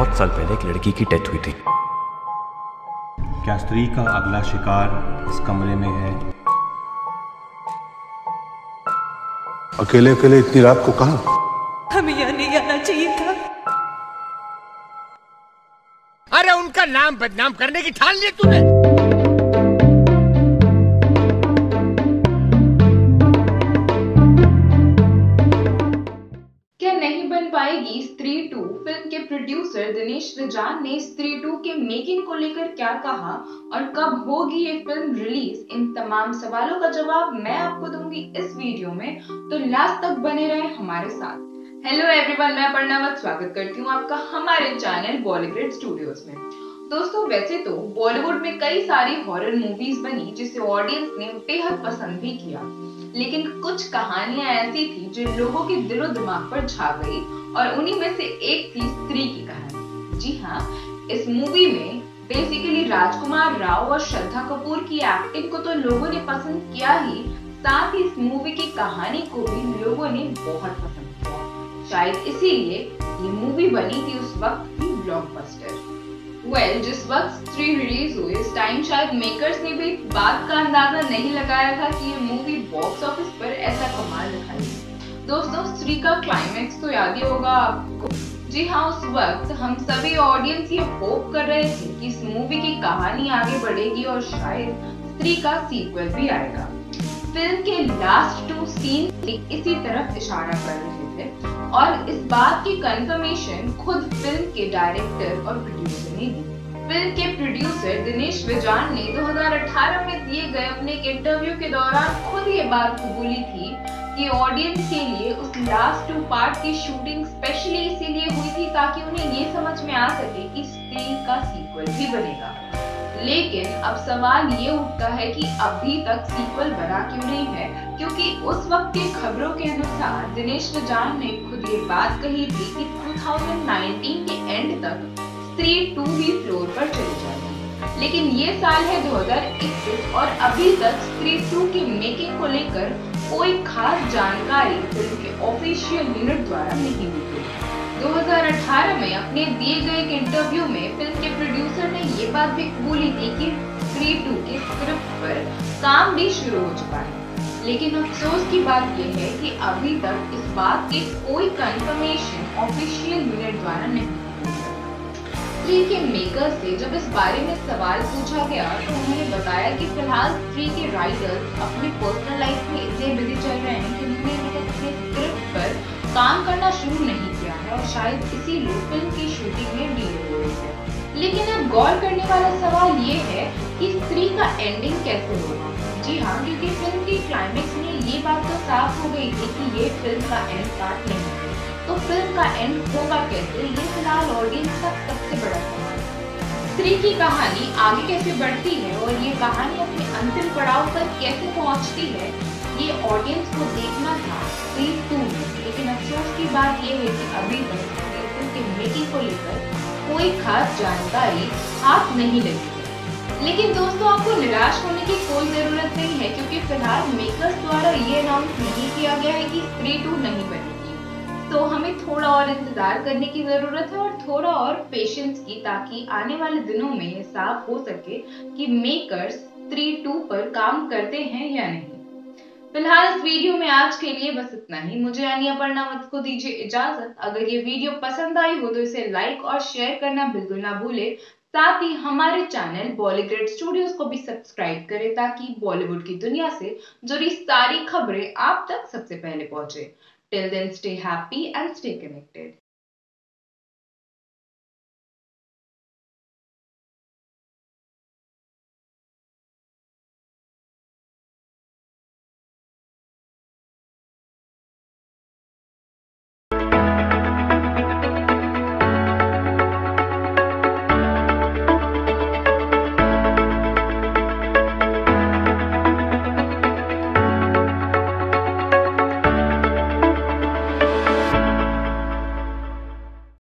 बहुत साल पहले एक लड़की की डेथ हुई थी। क्या स्त्री का अगला शिकार इस कमरे में है? अकेले अकेले इतनी रात को कहां? हमें यहाँ नहीं आना चाहिए था। अरे उनका नाम बदनाम करने की ठान ली तूने। क्या नहीं बन पाएगी स्त्री 2? फिल्म के प्रोड्यूसर दिनेश विजान ने स्त्री 2 के मेकिंग को लेकर क्या कहा और कब होगी ये फिल्म रिलीज, इन तमाम सवालों का जवाब मैं आपको दूंगी इस वीडियो में, तो लास्ट तक बने रहे हमारे साथ। हेलो एवरीवन, मैं अपर्णा स्वागत करती हूँ आपका हमारे चैनल बॉलीवुड स्टूडियोज में। दोस्तों, वैसे तो बॉलीवुड में कई सारी हॉरर मूवीज बनी जिसे ऑडियंस ने बेहद पसंद भी किया, लेकिन कुछ कहानियां ऐसी थी जो लोगों के दिलो दिमाग पर छा गई और उन्हीं में से एक थी स्त्री की कहानी। जी हाँ, इस मूवी में बेसिकली राजकुमार राव और श्रद्धा कपूर की एक्टिंग को तो लोगों ने पसंद किया ही, साथ ही इस मूवी की कहानी को भी लोगों ने बहुत पसंद किया। शायद इसीलिए ये मूवी बनी थी उस वक्त की ब्लॉकबस्टर। जिस वक्त स्त्री रिलीज हुई उस टाइम शायद मेकर्स ने भी बात का अंदाजा नहीं लगाया था कि ये मूवी बॉक्स ऑफिस पर ऐसा कमाल दिखाएगी। दोस्तों, स्त्री का क्लाइमेक्स तो याद ही होगा आपको। जी हाँ, उस वक्त हम सभी ऑडियंस ये होप कर रहे थे कि इस मूवी की कहानी आगे बढ़ेगी और शायद स्त्री का सीक्वल भी आएगा। फिल्म के लास्ट 2 सीन इसी तरफ इशारा कर रहे थे और इस बात की कंफर्मेशन खुद फिल्म के डायरेक्टर और प्रोड्यूसर ने दी। फिल्म के प्रोड्यूसर दिनेश विजान ने 2018 में दिए गए अपने एक इंटरव्यू के दौरान खुद ये बात कबूली थी कि ऑडियंस के लिए उस लास्ट 2 पार्ट की शूटिंग स्पेशली इसीलिए हुई थी ताकि उन्हें ये समझ में आ सके कि स्त्री का सीक्वल भी बनेगा। लेकिन अब सवाल ये उठता है कि अभी तक सीक्वल बना क्यों नहीं है, क्योंकि उस वक्त की खबरों के अनुसार दिनेश विजान ने खुद ये बात कही थी कि 2019 के एंड तक स्त्री 2 ही फ्लोर पर चली जाएगी। लेकिन ये साल है 2021 और अभी तक स्त्री 2 की मेकिंग को लेकर कोई खास जानकारी फिल्म के ऑफिशियल यूनिट द्वारा नहीं दी गई। 2018 में अपने दिए गए एक इंटरव्यू में फिल्म के प्रोड्यूसर ने ये बात भी कबूली थी कि स्त्री 2 के स्क्रिप्ट पर काम भी शुरू हो चुका है। लेकिन अफसोस की बात यह है कि अभी तक इस बात की कोई कंफर्मेशन ऑफिशियल यूनिट द्वारा नहीं दी गई। स्त्री के मेकर से जब इस बारे में सवाल पूछा गया तो उन्होंने बताया कि फिलहाल स्त्री के राइटर्स अपनी पर्सनल लाइफ में इतने बिजी चल रहे हैं कि उन्होंने अभी तक अपने स्क्रिप्ट पर काम करना शुरू नहीं किया है और शायद इसीलिए फिल्म की शूटिंग में डिले हो रही है। लेकिन अब गौर करने वाला सवाल ये है कि स्त्री का एंडिंग कैसे होगा। जी हाँ, क्योंकि फिल्म की क्लाइमेक्स में ये बात तो साफ हो गई थी कि ये फिल्म का एंड पार्ट नहीं है, तो फिल्म का एंड होगा कैसे, ये फिलहाल ऑडियंस का सबसे बड़ा सवाल है। स्त्री की कहानी आगे कैसे बढ़ती है और ये कहानी अपने अंतिम पड़ाव पर कैसे पहुंचती है, ये ऑडियंस को देखना था स्त्री 2 में। लेकिन अफसोस की बात ये है कि अभी तक फिल्म के मेकिंग को लेकर कोई खास जानकारी हाथ नहीं लगी। लेकिन दोस्तों, आपको निराश होने की कोई जरूरत नहीं है, क्योंकि फिलहाल मेकर्स द्वारा ये अनाउंस नहीं किया गया है कि स्त्री 2 नहीं बनेगी। तो हमें थोड़ा और इंतजार करने की जरूरत है और थोड़ा और पेशेंस की, ताकि आने वाले दिनों में ये साफ हो सके कि मेकर्स स्त्री 2 पर काम करते हैं या नहीं। फिलहाल इस वीडियो में आज के लिए बस इतना ही। मुझे यानी अपर्णा को दीजिए इजाजत। अगर ये वीडियो पसंद आई हो तो इसे लाइक और शेयर करना बिल्कुल ना भूले। साथ ही हमारे चैनल बॉलीवुड स्टूडियोज को भी सब्सक्राइब करें ताकि बॉलीवुड की दुनिया से जुड़ी सारी खबरें आप तक सबसे पहले पहुंचे। Till then stay happy and stay connected.